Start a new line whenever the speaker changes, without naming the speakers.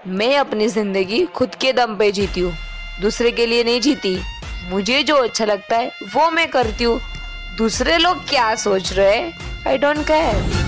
मैं अपनी जिंदगी खुद के दम पे जीती हूँ, दूसरे के लिए नहीं जीती। मुझे जो अच्छा लगता है वो मैं करती हूँ। दूसरे लोग क्या सोच रहे हैं, आई डोंट केयर।